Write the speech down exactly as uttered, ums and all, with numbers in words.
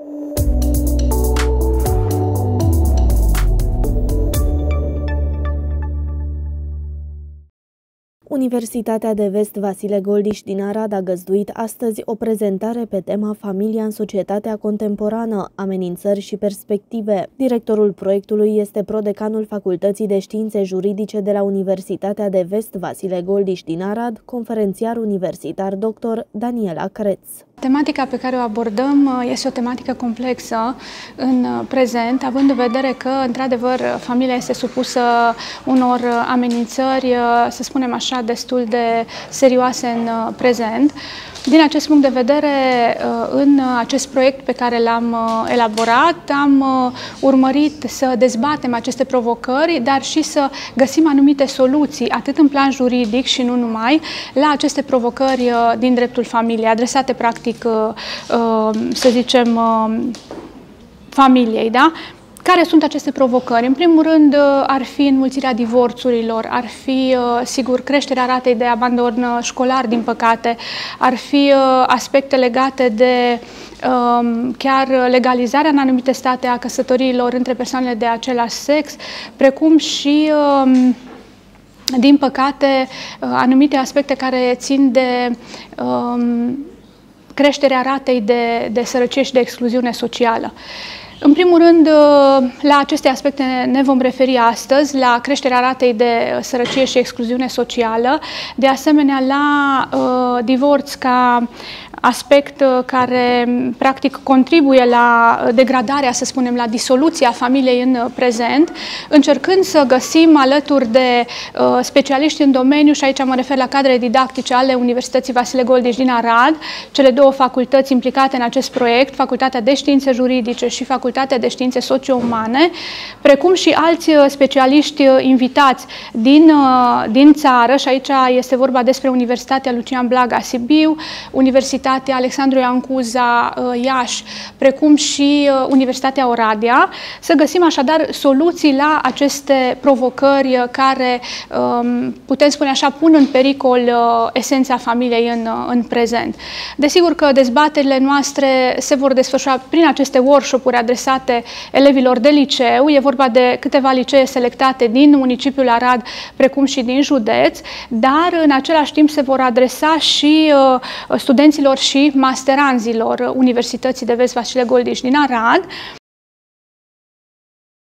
Universitatea de Vest Vasile Goldiș din Arad a găzduit astăzi o prezentare pe tema Familia în societatea contemporană, amenințări și perspective. Directorul proiectului este prodecanul Facultății de Științe Juridice de la Universitatea de Vest Vasile Goldiș din Arad, conferențiar universitar doctor Daniela Creț. Tematica pe care o abordăm este o tematică complexă în prezent, având în vedere că, într-adevăr, familia este supusă unor amenințări, să spunem așa, destul de serioase în prezent. Din acest punct de vedere, în acest proiect pe care l-am elaborat, am urmărit să dezbatem aceste provocări, dar și să găsim anumite soluții, atât în plan juridic și nu numai, la aceste provocări din dreptul familiei, adresate practic, să zicem, familiei, da? Care sunt aceste provocări? În primul rând, ar fi înmulțirea divorțurilor, ar fi, sigur, creșterea ratei de abandon școlar, din păcate, ar fi aspecte legate de chiar legalizarea în anumite state a căsătoriilor între persoanele de același sex, precum și, din păcate, anumite aspecte care țin de creșterea ratei de, de sărăcie și de excluziune socială. În primul rând, la aceste aspecte ne vom referi astăzi, la creșterea ratei de sărăcie și excluziune socială, de asemenea la uh, divorț ca aspect care practic contribuie la degradarea, să spunem, la disoluția familiei în prezent, încercând să găsim alături de uh, specialiști în domeniu, și aici mă refer la cadrele didactice ale Universității Vasile Goldiș din Arad, cele două facultăți implicate în acest proiect, Facultatea de Științe Juridice și Facultatea de Științe Socio-Umane, precum și alți specialiști invitați din, uh, din țară, și aici este vorba despre Universitatea Lucian Blaga Sibiu, Universitatea Alexandru Ioan Cuza Iași, precum și Universitatea Oradea, să găsim așadar soluții la aceste provocări care, putem spune așa, pun în pericol esența familiei în, în prezent. Desigur că dezbaterile noastre se vor desfășura prin aceste workshop-uri adresate elevilor de liceu. E vorba de câteva licee selectate din municipiul Arad, precum și din județ, dar în același timp se vor adresa și studenților și masteranzilor Universității de Vest Vasile Goldiș din Arad,